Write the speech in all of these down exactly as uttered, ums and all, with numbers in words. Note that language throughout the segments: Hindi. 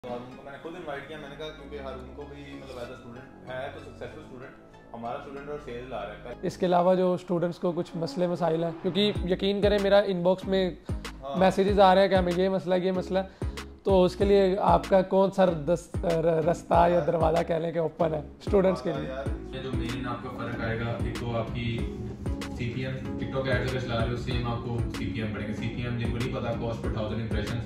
हारून को मैंने खुद इनवाइट किया। मैंने कहा क्योंकि हारून को भी मतलब एज अ स्टूडेंट है तो सक्सेसफुल स्टूडेंट, हमारा स्टूडेंट और सेल आ रहा है। इसके अलावा जो स्टूडेंट्स को कुछ मसले मसाइल हैं, क्योंकि यकीन करें मेरा इनबॉक्स में हाँ। मैसेजेस आ रहे हैं कि हमें ये मसला ये मसला, तो उसके लिए आपका कौन सा रास्ता या दरवाज़ा कह लें कि ओपन है स्टूडेंट्स के लिए। ये जो मेन आपका फ़र्क आएगा, एक तो आपकी सीपीएम टिकटॉक एड्स अगर चला रहे हो सेम आपको सीपीएम पड़ेंगे। सीपीएम जिनको नहीं पता, कॉस्ट पर थाउजेंड इंप्रेशन।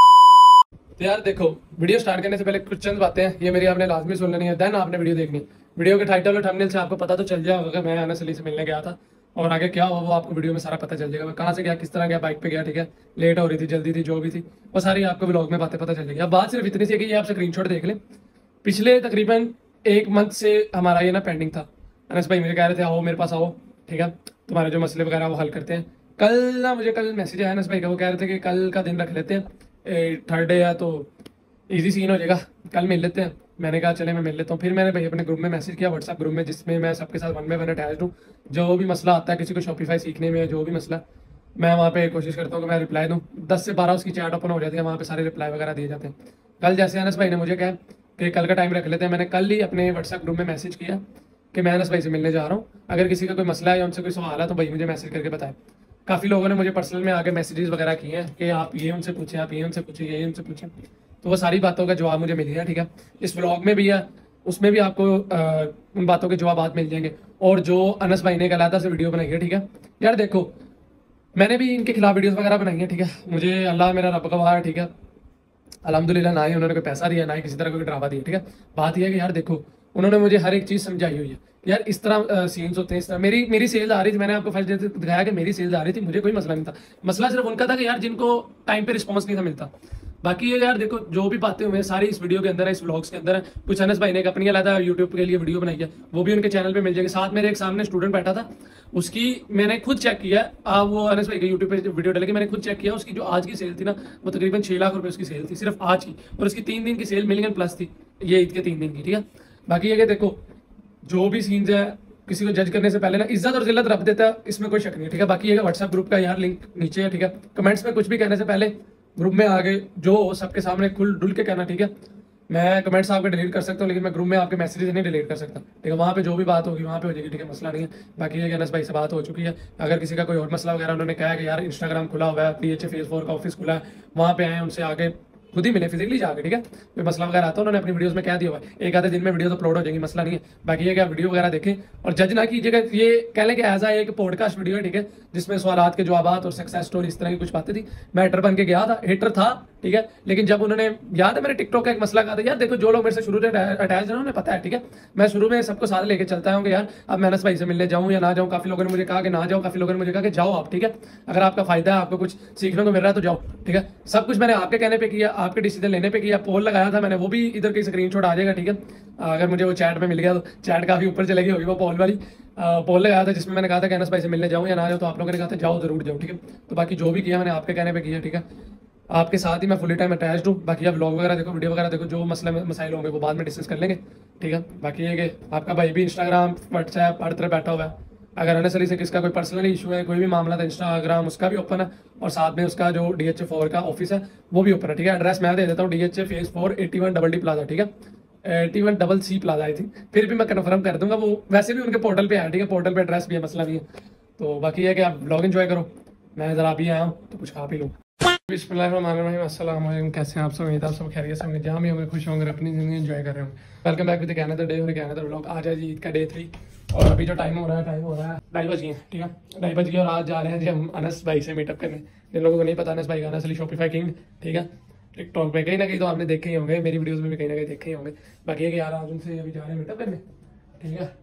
तो यार देखो, वीडियो स्टार्ट करने से पहले कुछ चंद बातें हैं, ये मेरी आपने लाजमी सुन लेनी है, देन आपने वीडियो देखनी है। वीडियो के टाइटल और थंबनेल से आपको पता तो चल जाएगा मैं अनस अली से मिलने गया था, और आगे क्या हुआ वो आपको वीडियो में सारा पता चल जाएगा। मैं कहाँ से गया, किस तरह गया, बाइक पे गया, ठीक है, लेट हो रही थी, जल्दी थी, जो भी थी वो सारी आपको व्लॉग में बातें पता चल जाएगी। अब बात सिर्फ इतनी सी है कि ये आप स्क्रीनशॉट देख लें। पिछले तकरीबन एक मंथ से हमारा ये ना पेंडिंग था। अनस भाई मुझे कह रहे थे आओ मेरे पास आओ, ठीक है, तुम्हारे जो मसले वगैरह वो हल करते हैं। कल ना मुझे कल मैसेज आया अनस भाई का, वो कह रहे थे कि कल का दिन रख लेते हैं, थर्ड डे है तो इजी सीन हो जाएगा, कल मिल लेते हैं। मैंने कहा चले मैं मिल लेता हूँ। फिर मैंने भाई अपने ग्रुप में मैसेज किया, व्हाट्सएप ग्रुप में, जिसमें मैं सबके साथ वन बाय वन अटैच हूँ। जो भी मसला आता है किसी को शॉपिफाई सीखने में, जो भी मसला, मैं वहाँ पे कोशिश करता हूँ कि मैं रिप्लाई दूँ। दस से बारह उसकी चैट ओपन हो जाती है, वहाँ पे सारे रिप्लाई वगैरह दिए जाते हैं। कल जैसे अनस भाई ने मुझे कहा कि कल का टाइम रख लेते हैं, मैंने कल ही अपने व्हाट्सएप ग्रुप में मैसेज किया कि मैं अनस भाई से मिलने जा रहा हूँ, अगर किसी का कोई मसला है या उनसे कोई सवाल है तो भाई मुझे मैसेज करके बताएं। काफ़ी लोगों ने मुझे पर्सनल में आगे मैसेजेस वगैरह किए हैं कि आप ये उनसे पूछें, आप ये उनसे पूछें, ये उनसे पूछें, तो वो सारी बातों का जवाब मुझे मिल गया, ठीक है। इस व्लॉग में भी है, उसमें भी आपको आ, उन बातों के जवाब मिल जाएंगे। और जो अनस भाई ने कल से वीडियो बनाई है, ठीक है यार, देखो मैंने भी इनके खिलाफ वीडियोस वगैरह बनाई है, ठीक है, मुझे अल्लाह मेरा रब गवाह है, ठीक है, अल्हम्दुलिल्लाह, ना ही उन्होंने कोई पैसा दिया, ना ही किसी तरह कोई ड्रामा दिया, ठीक है। बात यह है कि यार देखो, उन्होंने मुझे हर एक चीज़ समझाई हुई है यार, इस तरह सीन्स होते हैं, इस तरह मेरी मेरी सेल्स आ रही थी। मैंने आपको फर्स्ट डे दिखाया कि मेरी सेल्स आ रही थी, मुझे कोई मसला नहीं था। मसला सिर्फ उनका था कि यार जिनको टाइम पे रिस्पॉन्स नहीं था मिलता। बाकी ये यार देखो, जो भी बातें हुए सारी इस वीडियो के अंदर है, इस व्लॉग्स के अंदर है। कुछ अनस भाई ने एक अपनी अलग यूट्यूब के लिए वीडियो बनाई है, वो भी उनके चैनल पे मिल जाएगी। साथ मेरे एक सामने स्टूडेंट बैठा था, उसकी मैंने खुद चेक किया, आप वो अनस भाई के यूट्यूब पे वीडियो डालेगी, मैंने खुद चेक किया, उसकी जो आज की सेल थी ना वो तकरीबन छः लाख रुपए उसकी सेल थी सिर्फ आज की, और उसकी तीन दिन की सेल मिलियन प्लस थी, ये ईद के तीन दिन की, ठीक है। बाकी ये कि देखो, जो भी सीन्स है किसी को जज करने से पहले ना इज्जत और जिल्लत रब देता है, इसमें कोई शक नहीं है, ठीक है। बाकी ये व्हाट्सएप ग्रुप का यार लिंक नीचे है, ठीक है। कमेंट्स में कुछ भी कहने से पहले ग्रुप में आगे जो सबके सामने खुल डुल के कहना, ठीक है। मैं कमेंट्स आपके डिलीट कर सकता हूँ, लेकिन मैं ग्रुप में आपके मैसेजेस नहीं डिलीट कर सकता, ठीक है। वहाँ पे जो भी बात होगी वहाँ पे हो जाएगी, ठीक है, मसला नहीं है। बाकी ये अनस भाई से बात हो चुकी है, अगर किसी का कोई और मसला वगैरह उन्होंने कहा है कि यार इंस्टाग्राम खुला हुआ है, P H A phase four का ऑफिस खुला है, वहाँ पे आए उनसे आगे खुद ही मिले फिजिकली जाके, ठीक है। कोई मसला वगैरह आता है उन्होंने अपनी वीडियोस में कह दिया हुआ है, एक आधे दिन में वीडियोस अपलोड हो जाएंगी, मसला नहीं है। बाकी ये क्या वीडियो वगैरह देखें और जज ना कीजिएगा, ये कह लें कि एज आ एक पॉडकास्ट वीडियो है, ठीक है, जिसमें सवालात के जवाब और सक्सेस स्टोरी इस तरह की कुछ बातें थी। मैं हेटर बन के गया था, हेटर था, ठीक है, लेकिन जब उन्होंने, याद है मेरे टिकटॉक का एक मसला कहा था, यार देखो जो लोग मेरे से शुरू से अटैच है उन्हें पता है, ठीक है, मैं शुरू में सबको साथ लेके चलता हूँ कि यार अब मैं अनस भाई से मिलने जाऊँ या ना जाऊँ। काफ़ी लोगों ने मुझे कहा कि ना जाओ, काफ़ी लोगों ने मुझे कहा कि जाओ आप, ठीक है, अगर आपका फायदा है, आपको कुछ सीखने को मिल रहा है तो जाओ, ठीक है। सब कुछ मैंने आपके कहने पे किया, आपके डिसीजन लेने पे किया। पोल लगाया था मैंने, वो भी इधर की स्क्रीनशॉट आ जाएगा, ठीक है, अगर मुझे वो चैट में मिल गया तो। चैट काफ़ी ऊपर चलेगी होगी वो पोल वाली, पोल लगाया था जिसमें मैंने कहा था कि अनस भाई से मिलने जाऊँ या ना जाऊँ, तो आप लोगों ने कहा था जाओ जरूर जाओ, ठीक है। तो बाकी जो भी किया मैंने आपके कहने पे किया, ठीक है, आपके साथ ही मैं फुली टाइम अटैच्ड हूँ। बाकी आप व्लॉग वगैरह देखो, वीडियो वगैरह देखो, जो मसले मसाइल होंगे वो बाद में डिस्कस कर लेंगे, ठीक है। बाकी ये कि आपका भाई भी इंस्टाग्राम व्हाट्सएप हर तरह बैठा हुआ है, अगर अनस अली से किसका कोई पर्सनल इशू है, कोई भी मामला था, इंस्टाग्राम उसका भी ओपन है, और साथ में उसका जो डी एच ए फोर का ऑफिस है वो भी ओपन है, ठीक है। एड्रेस मैं दे देता हूँ, D H A phase four eighty one double D plaza, ठीक है, eighty one double C plaza आई थी, फिर भी मैं कन्फर्म कर दूंगा, वो वैसे भी उनके पोर्टल पे है, ठीक है, पोर्टल पे एड्रेस भी है, मसला नहीं है। तो बाकी है कि आप ब्लॉग एंजॉय करो, मैं ज़रा अभी आया हूँ तो कुछ खा पी लूँ। बिस्मिल्लाहिर्रहमानिर्रहीम, अस्सलाम वालेकुम, कैसे हैं आप सब? उम्मीद आप सब खैरियत से होंगे, जहाँ भी होंगे खुश होंगे, अपनी ज़िंदगी एंजॉय कर रहे होंगे। Welcome back with the another day और कैनदर व्लॉग। आज है जी ईद का डे थ्री, और अभी जो टाइम हो रहा है टाइम हो रहा है ढाई बज गए, ठीक है, ढाई बज गए, और आज जा रहे हैं जी हम अनस भाई से मीटअप करने। जिन लोगों को नहीं पता, अनस भाई का अनस अली शॉपिफाई किंग, ठीक है, टिकटॉक पे कहीं ना कहीं तो आपने देखे ही होंगे, मेरी वीडियोज़ में भी कहीं ना कहीं देखे ही होंगे। बाकी है कि यार आज उनसे अभी जा रहे हैं मीटअप करने, ठीक है,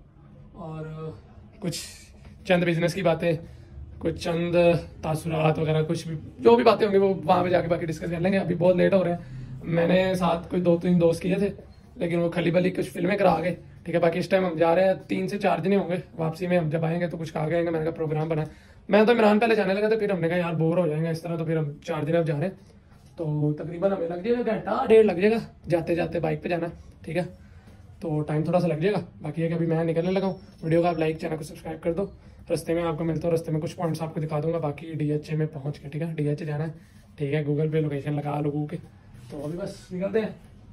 और कुछ चंद बिजनेस की बातें, कुछ चंद तासुरात वगैरह, कुछ भी जो भी बातें होंगी वो वहाँ पे जाके बाकी डिस्कस कर लेंगे। अभी बहुत लेट हो रहे हैं, मैंने साथ कुछ दो तीन दोस्त किए थे, लेकिन वो खली बली कुछ फिल्में करा गए, ठीक है। बाकी इस टाइम हम जा रहे हैं, तीन से चार दिन होंगे, वापसी में हम जब आएंगे तो कुछ खा के आएंगे। मैंने कहा प्रोग्राम बना, मैं तो इमरान पहले जाने लगा था, फिर हमने कहा यार बोर हो जाएंगे इस तरह, तो फिर हम चार दिन अब जा रहे हैं, तो तकरीबन हमें लग जाएगा घंटा डेढ़ लग जाएगा जाते जाते, बाइक पर जाना, ठीक है, तो टाइम थोड़ा सा लग जाएगा। बाकी है कि अभी मैं निकलने लगा हूँ, वीडियो का आप लाइक, चैनल को सब्सक्राइब कर दो, रास्ते में आपको मिलता हूँ, रास्ते में कुछ पॉइंट्स आपको दिखा दूंगा। बाकी डी एच ए में पहुँच के, ठीक है, डी एच ए जाना है, ठीक है, गूगल पे लोकेशन लगा लोगों के, तो अभी बस निकलते हैं।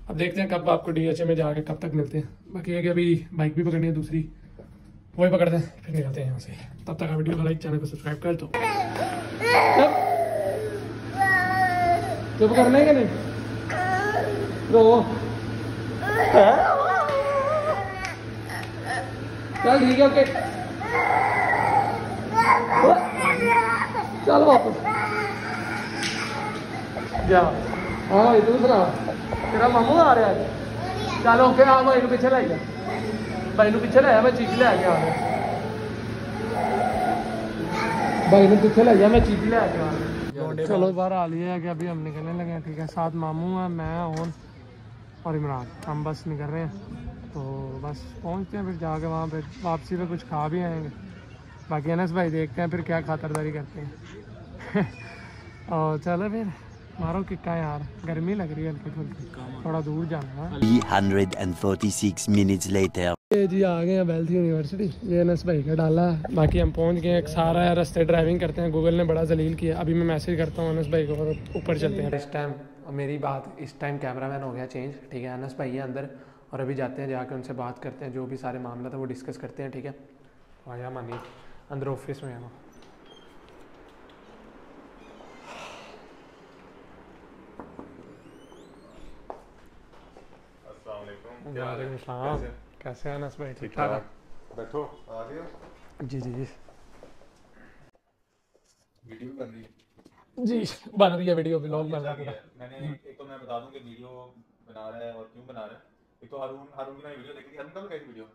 अब देखते हैं कब आपको डीएचए में जाके कब तक मिलते हैं। बाकी है कि अभी बाइक भी पकड़नी है दूसरी, वही पकड़ते हैं फिर निकलते हैं यहाँ से। तब तक वीडियो को लाइक, चैनल को सब्सक्राइब कर दो। चुप करने के नहीं रो चल ठीक है ओके चल वापस जा। हाँ इधर सुना तेरा मामू आ रहा है। चल ओके हाँ भाई पीछे लै गया, भाई पीछे ले मैं चीज ले गया, भाई ने पीछे ले गया मैं चीज ले गया। चलो बाहर आ लिया है कि अभी हम निकलने लगे हैं। ठीक है, साथ मामू है, मैं और और इमरान, हम बस निकल रहे हैं। तो बस पहुंचते हैं, फिर जाके वहाँ पे वापसी पे कुछ खा भी आएंगे। बाकी अनस भाई देखते हैं फिर क्या खातरदारी करते हैं। और चलो फिर मारो किक्का यार, गर्मी लग रही है हल्की फुल्की, थोड़ा दूर जाना है। three hundred forty-six minutes later. ये जी आ गए हैं वेल्थ यूनिवर्सिटी, ये अनस भाई का डाला है। बाकी हम पहुंच गए हैं, सारा रास्ते ड्राइविंग करते हैं, गूगल ने बड़ा जलील किया। अभी मैं मैसेज करता हूँ अनस भाई को और ऊपर चलते हैं। इस टाइम मेरी बात, इस टाइम कैमरामैन हो गया चेंज। ठीक है, अनस भाई है अंदर और अभी जाते हैं, जाके उनसे बात करते हैं, जो भी सारे मामला था वो डिस्कस करते हैं। ठीक है, आया मानी अंदर ऑफिस में है। वालेकुम सलाम, कैसे हैं अनस भाई? ठीक ठाक, बैठो आ गए। जी जी जी वीडियो बन रही है जी, बन रही है वीडियो, ब्लॉग बन रहा है। मैंने एक तो मैं बता दूं कि वीडियो बना रहा है और क्यों बना रहा है। एक तो हारून हारून की मैंने वीडियो देखी थी। हारून कब लगाई वीडियो?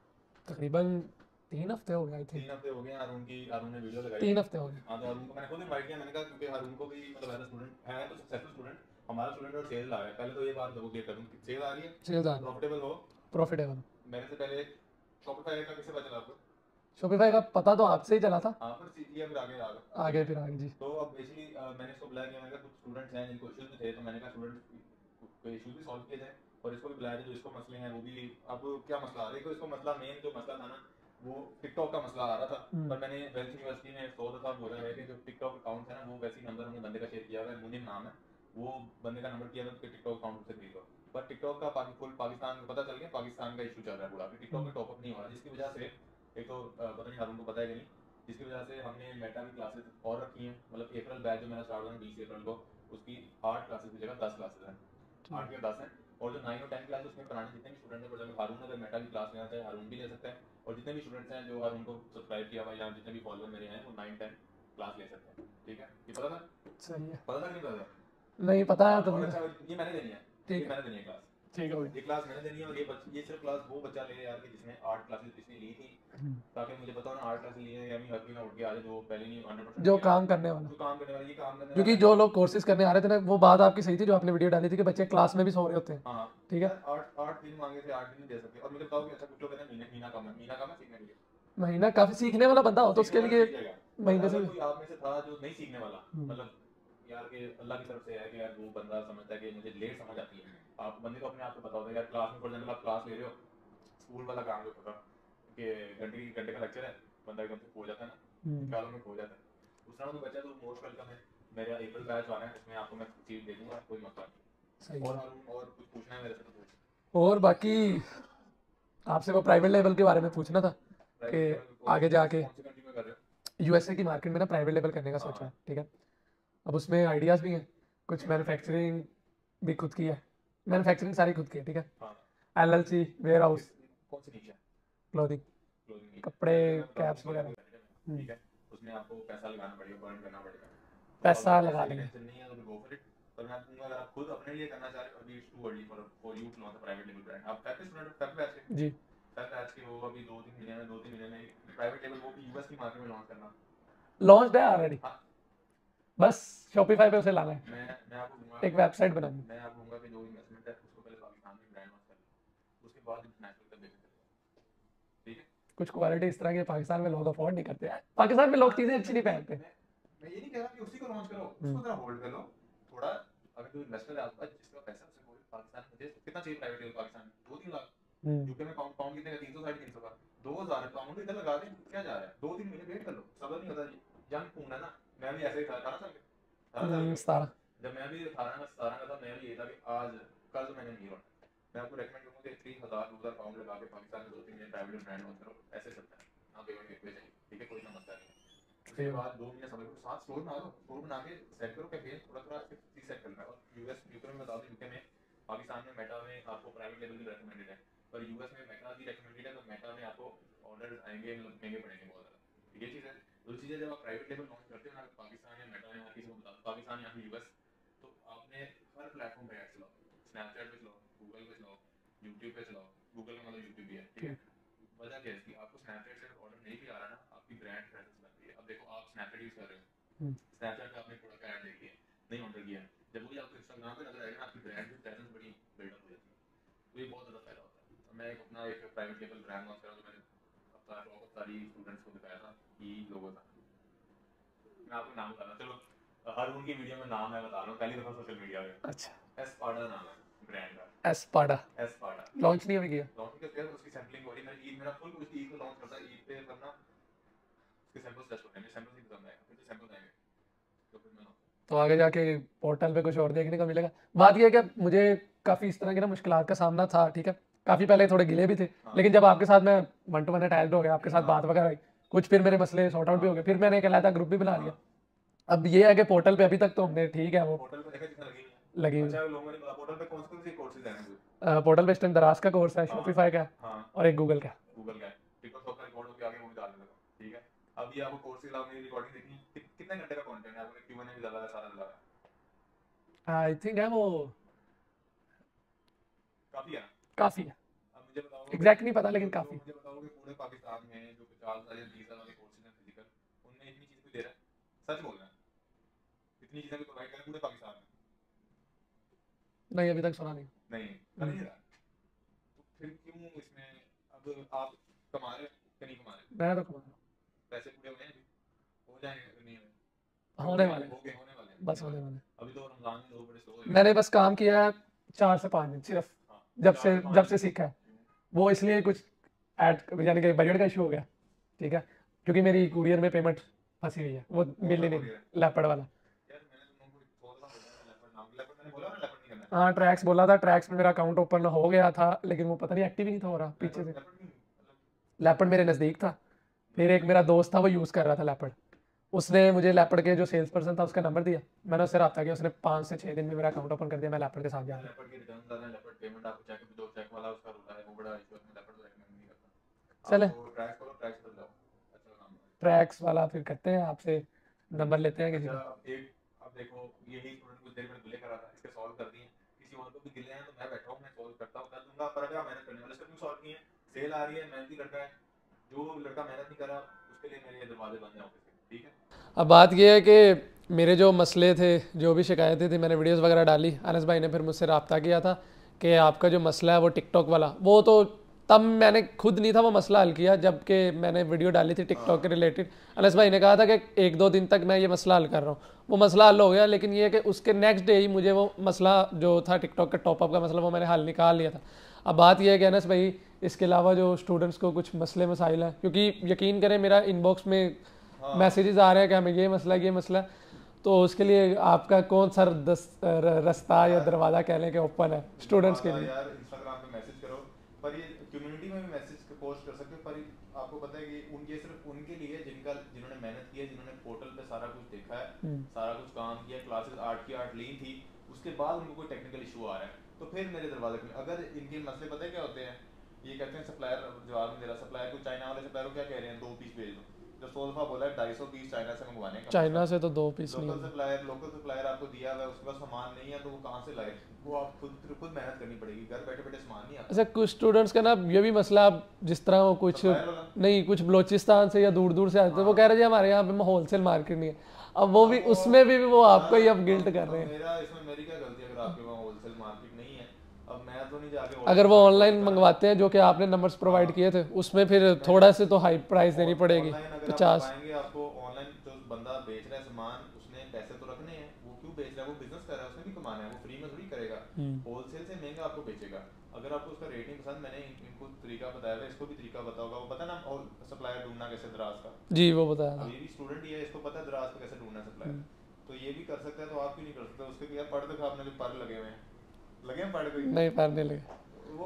तकरीबन तीन हफ्ते हो गए थे। तीन हफ्ते हो गए हारून की, हारून ने वीडियो लगाई। तीन हफ्ते हो गए। हाँ, तो हारून को मैंने खुद इनवाइट किया। मैंने कहा क्योंकि हारून को भी मतलब एज स्टूडेंट है तो सक्सेसफुल स्टूडेंट, हमारा स्टूडेंट और सेल्स आ रहा है। पहले तो ये बात लोगों क्लियर करूं कि सेल आ रही है, सेल्स आ प्रॉफिटेबल हो, प्रॉफिटेबल। मेरे से पहले शॉपिफाई का किससे पता चला आपको? शॉपिफाई का पता तो आपसे ही चला था। हाँ, पर सीख लिया फिर आगे आगे आगे फिर आगे जी। तो अब बेसिकली मैंने इसको बुलाया कि मैंने कहा कुछ स्टूडेंट्स हैं जिनको इश्यूज भी थे, तो मैंने कहा स्टूडेंट को इश्यूज भी सॉल्व किए जाए और इसको भी बुलाया जाए जो इसको मसले हैं वो भी। अब क्या मसला आ रहा है? तो इसको मसला मेन जो मसला था ना वो टिकटॉक का मसला आ रहा था। पर मैंने वेल्थ यूनिवर्सिटी में सौ दफा बोला है कि जो टिकटॉक अकाउंट है ना वो वैसे नंबर हमने बंदे का शेयर किया हुआ है, मुनीम नाम है, वो बंदे का नंबर किया हुआ है उसके टिकटॉक अकाउंट से खरीदो। पर टिकटॉक का फुल पाकिस्तान को पता चल गया, पाकिस्तान का इशू चल रहा है पूरा, टिकटॉक में टॉपअप नहीं हो रहा, जिसकी वजह से एक तो पता नहीं हारून को पता है कि नहीं, जिसकी वजह से हमने मेटा की क्लासेस और रखी हैं। मतलब अप्रैल बैच जो मेरा स्टार्ट हुआ बीस अप्रैल को, उसकी आठ क्लासेस की जगह दस क्लासेस हैं, आठ या दस हैं। और जो नाइन और टेन क्लास उसमें पढ़ाने जितने भी स्टूडेंट हैं, पर हारून अगर मेटा की क्लास लेना चाहे हारून भी ले सकता है, और जितने भी स्टूडेंट्स हैं जो हारून को सब्सक्राइब किया हुआ या जितने भी फॉलोअर मेरे हैं वो नाइन टेन क्लास ले सकते हैं। ठीक है, ये पता था? सही है, पता था कि नहीं पता था? नहीं पता है तो। अच्छा, ये मैंने देनी है, ठीक है, मैंने देनी है क्लास, ठीक है, ये क्लास मैंने देनी है। और ये ये सिर्फ क्लास वो बच्चा ले यार कि जिसने आठ क्लासेस इसने ली थी, ताकि मुझे पता हो ना आठ क्लासेस ली है या मैं हर कोई ना उठ के आ जाए जो पहले नहीं हंड्रेड परसेंट जो काम करने वाला, जो काम करने वाला, ये काम करने वाला। क्योंकि जो लोग कोर्सेज करने आ रहे थे ना, वो बात आपकी सही थी जो आपने वीडियो डाली थी कि बच्चे क्लास में भी सो रहे होते हैं। हाँ ठीक है, आठ आठ दिन मांगे थे, आठ दिन नहीं दे सकते। और मुझे बताओ कि अच्छा कुछ लोग कहते हैं महीना महीना कम है, महीना कम है सीखने के लिए, महीना काफी सीखने वाला बंदा हो तो उसके लिए महीने से। कोई आप में से था जो नहीं सीखने वाला, मतलब यार के अल्लाह की तरफ से है कि यार वो बंदा समझता है कि मुझे लेट समझ आती है। आप बंदे को अपने आप को बताओ यार, क्लास में फॉर एग्जांपल आप क्लास ले रहे हो, स्कूल वाला काम जो होता कि घंटे की घंटे का लेक्चर है, बंदा एकदम से खो जाता है ना, ख्यालों में खो जाता है। उस तरह तो बच्चा तो मोस्ट वेलकम है। मेरा अप्रैल बैच आ रहा है, इसमें आपको मैं चीज दे दूंगा, कोई मसला नहीं। और और कुछ पूछना है मेरे से तो पूछ। और बाकी आपसे वो प्राइवेट लेवल के बारे में पूछना था कि आगे जाके यूएसए की मार्केट में ना प्राइवेट लेवल करने का सोचा है। ठीक है, अब उसमें आइडियाज भी हैं, कुछ मैन्युफैक्चरिंग भी खुद की है, मैन्युफैक्चरिंग सारी खुद की है। ठीक है, एलएलसी, वेयर हाउस, कौन सी नीचे क्लोथिंग, क्लोथिंग, कपड़े, कैप्स वगैरह। ठीक है, उसमें आपको पैसा लगाना पड़ेगा, बर्न करना पड़ेगा, पैसा लगा लेंगे। नहीं है तो गो फॉर इट। पर मैं कहूंगा अगर आप खुद अपने लिए करना चाह रहे हो, अभी it's too early for for you to launch a private लेवल ब्रांड। आप फैक्ट स्टूडेंट फैक्ट बैच के जी, फैक्ट बैच के वो अभी दो तीन महीने में दो तीन महीने में प्राइवेट लेवल वो भी यूएस की मार्केट में लॉन्च करना लॉन्च है ऑलरेडी, बस शॉपिफाई पे उसे लाना है। मैं मैं आपको दूंगा एक वेबसाइट बनानी है। मैं आपको दूंगा कि जो इन्वेस्टमेंट है उसको पहले पाकिस्तान में ब्रांड लॉन्च कर लो, उसके बाद इंटरनेशनल तक बेच सकते। ठीक है, कुछ क्वालिटी इस तरह की पाकिस्तान में लोग अफोर्ड नहीं करते हैं, पाकिस्तान में लोग चीजें अच्छी नहीं पहनते। मैं ये नहीं कह रहा कि उसी को लॉन्च करो, उसको जरा होल्ड कर लो थोड़ा। अगर कोई इन्वेस्टर है आपके पास जिसका पैसा उससे बोले पाकिस्तान में मुझे कितना चाहिए प्राइवेट लेवल पाकिस्तान में, दो तीन लाख, यूके में पाउंड पाउंड कितने का, तीन सौ साढ़े तीन सौ का, दो हजार पाउंड इधर लगा दें, क्या जा रहा है, दो तीन महीने वेट कर लो, सबर नहीं होता जी, यंग खून है ना। मैं भी ऐसे ही था, अठारह साल के, अठारह साल सतारह, जब मैं भी अठारह का सतारह का था, मैं भी ये था कि आज कल तो मैंने नहीं रोना। मैं आपको रेकमेंड करूंगा कि तीन हज़ार दो हज़ार पाउंड लगा के पाकिस्तान में दो तीन महीने प्राइवेट ब्रांड लॉन्च करो, ऐसे चलता है। आप पेमेंट गेटवे चाहिए, ठीक है, कोई ना मसला नहीं है। उसके बाद दो महीने समय को साथ स्टोर बना लो, स्टोर बना के सेट करो कैंपेन, थोड़ा थोड़ा चीज सेट करना है। और यूएस यूके में बता दो, यूके में पाकिस्तान में मेटा में आपको प्राइवेट लेवल की रेकमेंडेड है, पर यूएस में मेटा की रेकमेंडेड है, तो मेटा में आपको ऑर्डर आएंगे महंगे पड़ेंगे बहुत ज़्यादा। ये चीज़ है। दो चीज़ें जब आप प्राइवेट लेवल लॉन्च करते हो ना, पाकिस्तान या मेटा या किसी को बता पाकिस्तान या फिर यूएस, तो आपने हर प्लेटफॉर्म पे ऐड चलाओ, स्नैपचैट पे चलाओ, गूगल पे चलाओ, यूट्यूब पे चलाओ। गूगल का मतलब यूट्यूब भी है, ठीक है। वजह क्या है इसकी, आपको स्नैपचैट से ऑर्डर नहीं भी आ रहा ना, आपकी ब्रांड प्रेजेंस बनती है। अब देखो आप स्नैपचैट यूज कर रहे हो, स्नैपचैट पे आपने प्रोडक्ट ऐड देखी है, नहीं ऑर्डर किया, जब वही आपको इंस्टाग्राम पे नजर आएगा ना, आपकी ब्रांड की प्रेजेंस बड़ी बिल्डअप हो जाती है, तो ये बहुत ज़्यादा फायदा होता है। तो मैं एक अपना एक प्राइवेट लेवल ब्रांड लॉन्च करा, तो मैंने अपना बहुत सारी स्टूडेंट्स को दिखाया था कि लोगों का, मैं आपको नाम बता रहा हूं, चलो हर उनकी वीडियो में नाम मैं बता रहा हूँ, पहली दफा सोशल मीडिया पे। अच्छा, एस्पाडा नाम है ब्रांड का, एस्पाडा एस्पाडा लॉन्च नहीं अभी किया। लॉन्च के फिर उसकी सैंपलिंग हो रही है। मैं ईद मेरा फुल उसकी ईद को लॉन्च करता है, ईद पे करना उसके सैंपल्स टेस्ट होने में, सैंपल्स ही पसंद आएगा, फिर तो सैंपल्स आएंगे तो फिर मैं तो आगे जाके पोर्टल पे कुछ और देखने को मिलेगा। बात यह है कि मुझे काफ़ी इस तरह की ना मुश्किलात का सामना था, ठीक है, काफ़ी पहले थोड़े गिले भी थे, लेकिन जब आपके साथ मैं वन टू वन अटैच्ड हो गया, आपके साथ बात वगैरह हुई, कुछ फिर मेरे मसले सॉर्ट आउट भी हो गए, फिर मैंने कहलाया था ग्रुप भी बना लिया। अब ये है कि पोर्टल पे अभी तक तो हमने ठीक है वो पोर्टल पे देखा जितना लगी लगी अच्छा लोगों ने पोर्टल पे कौन कौन से कोर्सेज हैं? पोर्टल पे इस टाइम दराज का कोर्स है, शॉपिफाई का हां और एक गूगल का। गूगल का टिकटॉक शॉप का रिकॉर्ड होके आगे वो भी डाल देगा, ठीक है। अब ये आपको कोर्स के अलावा मेरी रिकॉर्डिंग देखनी है, कितने घंटे का कंटेंट है, आपने क्यू एंड ए भी डाला है, सारा डाला है, आई थिंक है वो काफी है, काफ़ी है, अब मुझे बताओ एग्जैक्ट नहीं पता लेकिन काफ़ी। मुझे बताओ कि पूरे पाकिस्तान में जो पचास हज़ार या बीस हज़ार वाले कोर्सेज हैं फिजिकल, उनमें इतनी चीज कोई दे रहा है? सच बोल रहा है, इतनी चीजें कोई प्रोवाइड कर पूरे पाकिस्तान में? नहीं, अभी तक सुना नहीं। नहीं कर नहीं रहा, तो फिर क्यों इसमें अब आप कमा रहे हो कि नहीं कमा रहे? मैं तो कमा रहा हूं। पैसे पूरे हुए हैं अभी, हो जाएंगे नहीं हुए, होने वाले हो गए होने वाले हैं, बस होने वाले। अभी तो रमजान में लोग बड़े स्लो हो मैंने बस काम किया है चार से पाँच दिन सिर्फ, जब से जब से सीखा है, वो इसलिए कुछ ऐड यानी कि बजट का इशू हो गया, ठीक है, क्योंकि मेरी कुरियर में पेमेंट फंसी हुई है, वो मिल ही नहीं, लैपड वाला। यार मैंने तुमको बहुत बार बोला लेपर्ड नाम, लेपर्ड मैंने बोला ना, लेपर्ड नहीं करना है। हाँ, ट्रैक्स बोला था, ट्रैक्स में मेरा अकाउंट ओपन हो गया था, लेकिन वो पता नहीं एक्टिव ही नहीं था हो रहा पीछे से। लेपर्ड नहीं मतलब लैपड मेरे नज़दीक था, फिर एक मेरा दोस्त था वो यूज़ कर रहा था लैपड, उसने मुझे लैपड के जो सेल्स पर्सन था उसका नंबर दिया, मैंने उससे रब्ता किया, उसने पाँच से छः दिन में मेरा अकाउंट ओपन कर दिया, मैं लैपड के साथ जा रहा हूँ। लेपर्ड के रिटर्न आ रहे हैं, लेपर्ड पेमेंट आपको चेक दो चेक वाला उसका रूल है, वो बड़ा इशू है, मैं लेपर्ड रेकमेंड नहीं करता। चले आपको ट्रैक्स करो, ट्रैक्स पर जाओ, अच्छा काम है। ट्रैक्स वाला फिर करते हैं, आपसे नंबर लेते हैं किसी अच्छा का। अब एक अब देखो यही स्टूडेंट कुछ देर में गिले कर रहा था, इसके सॉल्व कर दिए, किसी और को भी गिले हैं तो मैं बैठा हूँ, मैं सॉल्व करता हूँ, कर दूंगा, पर क्या मेहनत करने वाले, सिर्फ सॉल्व किए, सेल आ रही है, मेहनती लड़का है, जो लड़का मेहनत नहीं कर रहा उसके लिए मेरे दरवाजे बंद हैं ऑफिस के, ठीक है। अब बात यह है कि मेरे जो मसले थे, जो भी शिकायतें थी, मैंने वीडियोस वगैरह डाली, अनस भाई ने फिर मुझसे रब्ता किया था कि आपका जो मसला है वो टिकटॉक वाला, वो तो तब मैंने खुद नहीं था वो मसला हल किया, जबकि मैंने वीडियो डाली थी टिकटॉक के रिलेटेड। अनस भाई ने कहा था कि एक दो दिन तक मैं ये मसला हल कर रहा हूँ, वो मसला हल हो गया, लेकिन ये कि उसके नेक्स्ट डे ही मुझे वो मसला जो था टिकटॉक का टॉपअप का मसला, वो मैंने हल निकाल लिया था। अब बात यह है कि अनस भाई इसके अलावा जो स्टूडेंट्स को कुछ मसले मसाइल हैं, क्योंकि यकीन करें मेरा इनबॉक्स में मैसेजेस आ रहे हैं कि हमें ये मसला ये मसला, तो उसके लिए आपका कौन सा रास्ता या दरवाज़ा कह लें कि ओपन है स्टूडेंट्स के लिए? यार इंस्टाग्राम पे मैसेज करो, पर ये कम्युनिटी में भी मैसेज पोस्ट कर सकते हो, पर आपको पता है कि उनके सिर्फ उनके लिए जिनका जिन्होंने मेहनत की है, जिन्होंने पोर्टल पे सारा कुछ देखा है, सारा कुछ काम किया, क्लासेस आर्ट की आर्ट ली थी, उसके बाद उनको कोई टेक्निकल इशू आ रहा है, तो फिर मेरे दरवाजे पे अगर इनके मसले पता है क्या होते हैं, ये कहते हैं सप्लायर जवाब नहीं दे रहा, सप्लायर को चाइना वाले सप्लायर को क्या कह रहे हैं, दो पीस भेज दो, जो सोल्फा बोला है ढाई सौ पीस चाइना से मंगवाने का, चाइना से तो दो पीस नहीं लोकल सप्लायर लोकल सप्लायर आपको दिया हुआ है, उसके पास सामान नहीं है, तो वो कहाँ से लाए, वो आप खुद खुद मेहनत करनी पड़ेगी, घर बैठे बैठे सामान नहीं आता। अच्छा, कुछ स्टूडेंट्स का ना ये भी मसला, अब जिस तरह वो कुछ सप्लायर वाला नहीं, कुछ बलोचिस्तान से या दूर दूर से आते हैं, वो कह रहे हैं हमारे यहाँ पे होलसेल मार्केट नहीं है, अब वो भी उसमें भी वो आपको ही अब गिल्ट कर रहे हैं। मेरा इसमें मेरी क्या गलती है अगर आपके वहाँ होलसेल मार्केट नहीं है, अब मैं तो नहीं जाके अगर वो ऑनलाइन मंगवाते हैं जो कि आपने नंबर्स प्रोवाइड किए थे, उसमें फिर थोड़ा से तो हाई प्राइस देनी पड़ेगी, पचास। आपको ऑनलाइन जो बंदा बेच रहा है सामान, उसने पैसे तो रखने हैं, वो क्यों बेच रहा है, वो बिजनेस कर रहा है, उसने भी कमाना है, वो फ्री में थोड़ी करेगा, होलसेल से महंगा आपको बेचेगा। अगर आपको उसका रेटिंग पसंद, मैंने इनको तरीका बताया है, इसको भी तरीका पता होगा, वो पता ना सप्लायर ढूंढना कैसे दराज का, जी वो बताया था। अभी भी स्टूडेंट ही है, इसको पता है दराज का कैसे ढूंढना सप्लायर, तो ये भी कर सकता है, तो आप क्यों नहीं कर सकते? उसके यार पढ़ देखो आपने जो पर लगे हुए हैं, लगे हैं पढ़ कोई नहीं, पर नहीं लगे,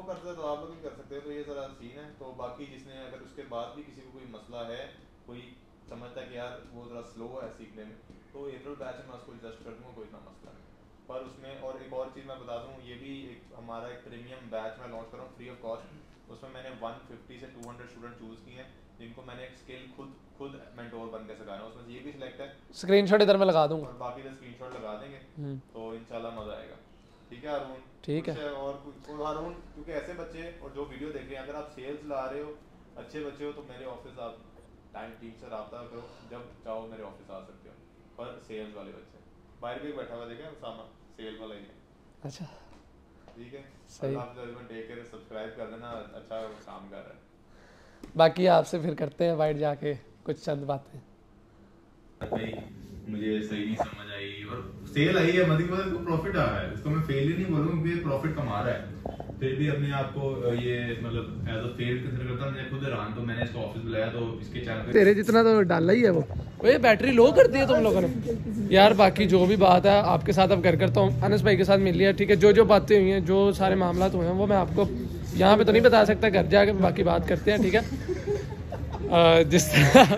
कर सकते तो आप लोग भी कर सकते हो। तो ये ज़रा सीन है। तो बाकी जिसने अगर उसके बाद भी किसी को कोई मसला है, कोई समझता है कि यार वो ज़रा स्लो है सीखने में, तो अप्रैल बैच में उसको एडजस्ट कर दूँगा, कोई इतना मसला नहीं। पर उसमें और एक और चीज़ मैं बता दूँ, ये भी एक हमारा एक प्रीमियम बैच मैं लॉन्च कर रहा हूँ फ्री ऑफ कॉस्ट। उसमें मैंने वन फिफ्टी से टू हंड्रेड स्टूडेंट चूज़ किए हैं, जिनको मैंने एक स्किल खुद खुद मेंटोर बन के सिखाना है। उसमें ये भी सिलेक्ट है, स्क्रीनशॉट इधर मैं लगा दूंगा और बाकी का स्क्रीनशॉट लगा देंगे, तो इंशाल्लाह मज़ा आएगा। ठीक है हारून? ठीक है। कुछ और कुछ और हारून, क्योंकि ऐसे बच्चे और जो वीडियो देख रहे हैं, अगर आप सेल्स ला रहे हो, अच्छे बच्चे हो, तो मेरे ऑफिस आप टाइम टीम से रब्ता करो, जब चाहो मेरे ऑफिस आ सकते हो। पर सेल्स वाले बच्चे बाहर भी बैठा हुआ देखें, सामा सेल वाला ही है। अच्छा ठीक है, सही। आप जरूर टेक केयर, सब्सक्राइब कर देना, अच्छा काम कर रहा है। बाकी आपसे फिर करते हैं वाइट जाके कुछ चंद बातें। भाई मुझे सही नहीं समझ आई, और सेल आई है मतलब इसको प्रॉफिट आ रहा है, इसको मैं फेल ही नहीं बोलूँ क्योंकि प्रॉफिट कमा रहा है, फिर भी अपने आप को ये मतलब एज अ फेल कंसीडर करता हूं। मैं खुद हैरान, तो मैंने इसको ऑफिस बुलाया तो इसके चैनल पे तेरे जितना तो डाला ही है वो। ये बैटरी लो कर दी है तुम लोगों ने यार। बाकी जो भी बात है आपके साथ अब कर करता हूँ, अनस भाई के साथ मिल लिया। ठीक है, जो जो बातें हुई हैं, जो सारे मामला हुए हैं, वो मैं आपको यहाँ पे तो नहीं बता सकता, घर जाके बाकी बात करते हैं। ठीक है, जिस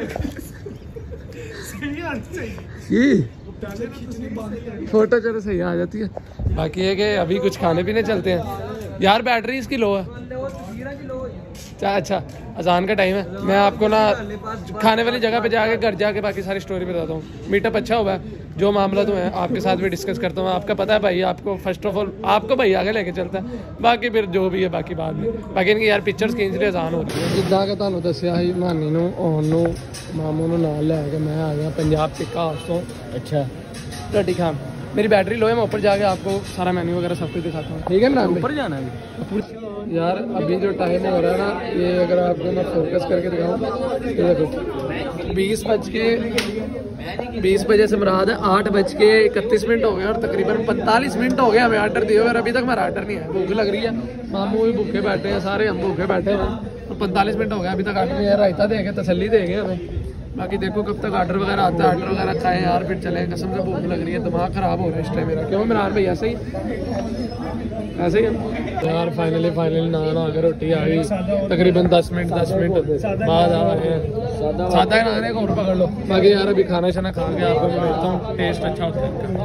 फोटो चलो सही आ जाती है। बाकी है कि अभी कुछ खाने पीने चलते हैं यार। बैटरी इसकी लो है। अच्छा अच्छा, अजान का टाइम है। मैं आपको ना खाने वाली जगह पे जाके घर जाके बाकी सारी स्टोरी बताता हूँ। मीटअप अच्छा हुआ है, जो मामला तो है आपके साथ भी डिस्कस करता हूँ। आपका पता है भाई, आपको फर्स्ट ऑफ ऑल आपको भाई आगे लेके चलता है, बाकी फिर जो भी है बाकी बाद में। बाकी इनकी यार पिक्चर्स खींचने आसान हो रही है। जिद्दां कि तुहानू दस्सिया ही मानी नू आउण नू मामू नू नाल लैके मैं आ गया पंजाब टिक्का हाउस तो। अच्छा रोटी खान, मेरी बैटरी लो है, मैं ऊपर जाके आपको सारा मेन्यू वगैरह सब कुछ दिखाता हूँ। ठीक है ना, ऊपर जाना है यार। अभी जो टाइम हो रहा है ना, ये अगर आपको मैं फोकस करके दिखाऊँ, ये देखो बीस बज के बीस बजे से मुराद है आठ बज के इकतीस मिनट हो गए, और तकरीबन पैंतालीस मिनट हो गए हमें ऑर्डर दिए हुए। अभी तक हमारा ऑर्डर नहीं है। भूख लग रही है, मामू भी भूखे बैठे हैं, सारे हम भूखे बैठे हैं, तो पैंतालीस मिनट हो गए अभी तक ऑर्डर नहीं है। रायता देंगे, तसल्ली देंगे हमें। बाकी देखो कब तक ऑर्डर वगैरह आता है, ऑर्डर वगैरह खाएं यार, फिर चलें। कसम से भूख लग रही है, दिमाग खराब हो रहा है इस टाइम मेरा। क्यों इमरान भाई, ऐसे ही ऐसे ही यार। फाइनली फाइनली नान आ गया, रोटी आ गई, तकरीबन दस मिनट दस मिनट बाद आ रहे हैं। सादा ही नान है, और पकड़ लो। बाकी यार अभी खाना शाना खा के आपको मैं मिलता हूँ, टेस्ट अच्छा होता है।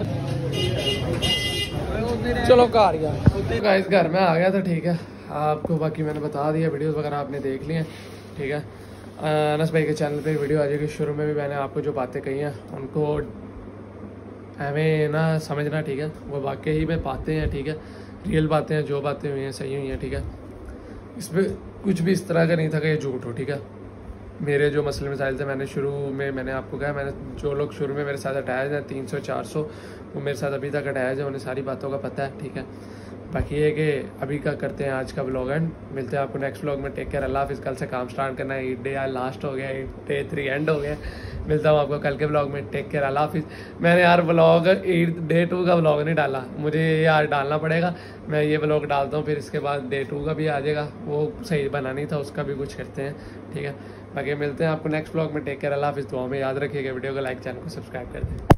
चलो कार यार, गाइस घर में आ गया था। ठीक है, आपको बाकी मैंने बता दिया, वीडियोस वगैरह आपने देख ली हैं। ठीक है, अनस भाई के चैनल पे वीडियो आ जाएगी। शुरू में भी मैंने आपको जो बातें कही हैं उनको हमें ना समझना। ठीक है, वो वाकई ही में बातें हैं। ठीक है, रियल बातें हैं, जो बातें हुई हैं सही हुई हैं। ठीक है, इसमें कुछ भी इस तरह का नहीं था कि ये झूठ हो। ठीक है, मेरे जो मसले मसाइल थे, मैंने शुरू में मैंने आपको कहा, मैंने जो लोग शुरू में मेरे साथ अटैच हैं तीन सौ चार सौ, वो मेरे साथ अभी तक अटैच है, उन्हें सारी बातों का पता है। ठीक है, बाकी ये कि अभी का करते हैं आज का ब्लॉग एंड, मिलते हैं आपको नेक्स्ट ब्लॉग में। टेक केयर, अल्लाह हाफिज़। कल से काम स्टार्ट करना है, ईद डे आज लास्ट हो गया, ईद डे थ्री एंड हो गया। मिलता हूँ आपको कल के ब्लॉग में। टेक केयर, अल्लाह हाफिज़। मैंने यार ब्लॉग ईद डे टू का ब्लॉग नहीं डाला, मुझे यार डालना पड़ेगा। मैं ये ब्लॉग डालता हूँ, फिर इसके बाद डे टू का भी आ जाएगा, वो सही बना नहीं था, उसका भी कुछ करते हैं। ठीक है, बाकी मिलते हैं आपको नेक्स्ट ब्लॉग में। टेक केयर, अल्लाह हाफिज़। दुआ में याद रखिएगा, वीडियो को लाइक, चैनल को सब्सक्राइब कर दें।